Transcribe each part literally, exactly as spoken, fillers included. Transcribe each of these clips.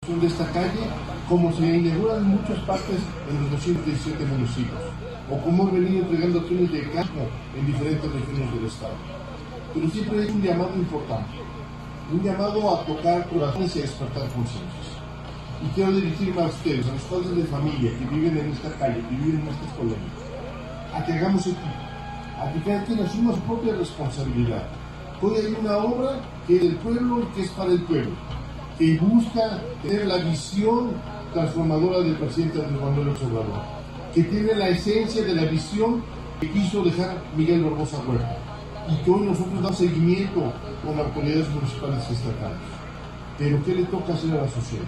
de esta calle, como se inaugura en muchas partes en los doscientos diecisiete municipios, o como hemos venido entregando acciones de campo en diferentes regiones del estado. Pero siempre es un llamado importante, un llamado a tocar corazones y a despertar conciencias. Y quiero dirigirme a ustedes, a los padres de familia que viven en esta calle, que viven en estas colonias, a que hagamos equipo, a que cada quien asuma su propia responsabilidad. Hoy hay una obra que es del pueblo y que es para el pueblo, que busca tener la visión transformadora del presidente Andrés Manuel López Obrador, que tiene la esencia de la visión que quiso dejar Miguel Barbosa Huerta, y que hoy nosotros damos seguimiento con autoridades municipales y estatales. Pero ¿qué le toca hacer a la sociedad?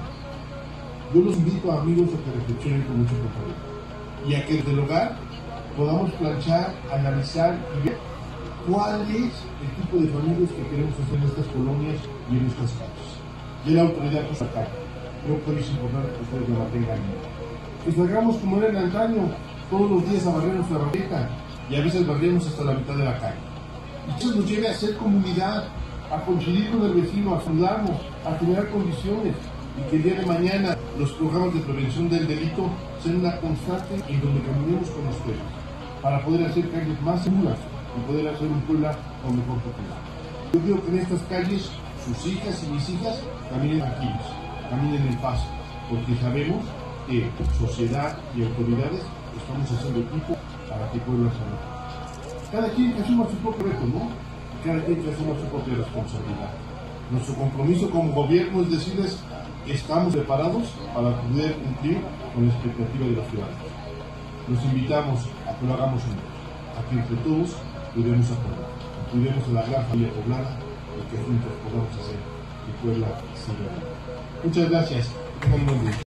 Yo los invito, amigos, a que reflexionen con mucho profundidad y a que desde el hogar podamos planchar, analizar y ver cuál es el tipo de familias que queremos hacer en estas colonias y en estas calles. Y la autoridad puso acá. Creo que es importante que ustedes no la tengan. Que salgamos como era en antaño, todos los días a barrer nuestra barreta, y a veces barremos hasta la mitad de la calle. Y eso nos lleve a ser comunidad, a coincidir con el vecino, a saludarnos, a generar condiciones, y que el día de mañana los programas de prevención del delito sean una constante en donde caminemos con ustedes, para poder hacer calles más seguras y poder hacer un pueblo con mejor futuro. Yo creo que en estas calles sus hijas y mis hijas caminen tranquilos, caminen en paz, porque sabemos que sociedad y autoridades estamos haciendo equipo para que Puebla salga. Cada quien que asuma su propio reto, ¿no? Cada quien que asuma su propia responsabilidad. Nuestro compromiso como gobierno es decirles que estamos preparados para poder cumplir con la expectativa de los ciudadanos. Los invitamos a que lo hagamos juntos, a que entre todos cuidemos a Puebla, cuidemos a la gran familia poblana, y que juntos podamos hacer que Puebla siga. Muchas gracias. Tengan un buen día.